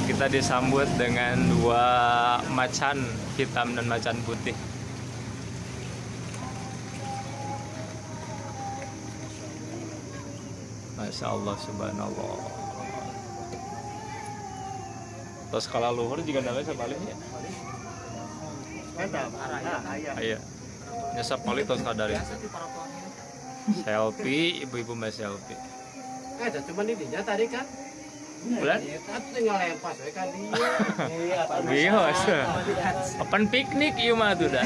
kita disambut dengan dua macan hitam dan macan putih. Masya Allah, subhanallah. Terus kalau luhur juga namanya sebaliknya. Iya. Nyesap kali terus kadari. Selfie, ibu-ibu mas selfie. Cuma intinya tadi kan. Bulan? Tinggal lepas kan dia. Bihos. Open piknik ieu mah tuh dah.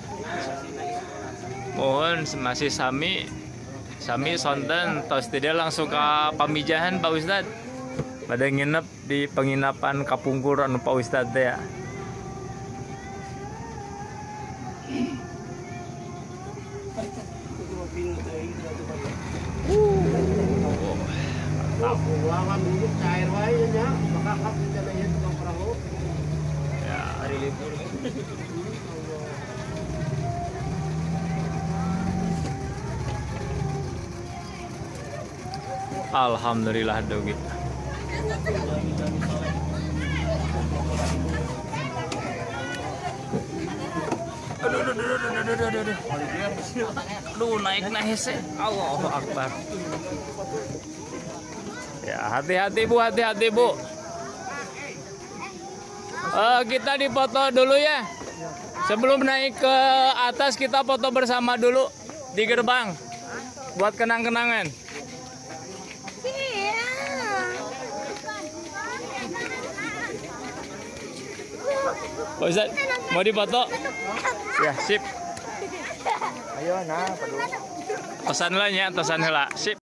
Mohon masih sami sonten tos tidak langsung ke pamijahan Pak Ustad. Pada nginep di penginapan Kapungkur anu Pak Ustad teh ya. Lawan dulu cair wae nya, bakal jadinya tukang perahu. Ya, Hari libur. alhamdulillah dogi. Aduh, naik hese. Allahu Akbar. Ya, hati-hati Bu, hati-hati Bu. Kita dipoto dulu ya. Sebelum naik ke atas kita foto bersama dulu di gerbang. Buat kenang-kenangan. Pak Ustaz, mau dipoto? Ya, sip. Ayo nah, Pesan lah nya, pesan heula. Sip.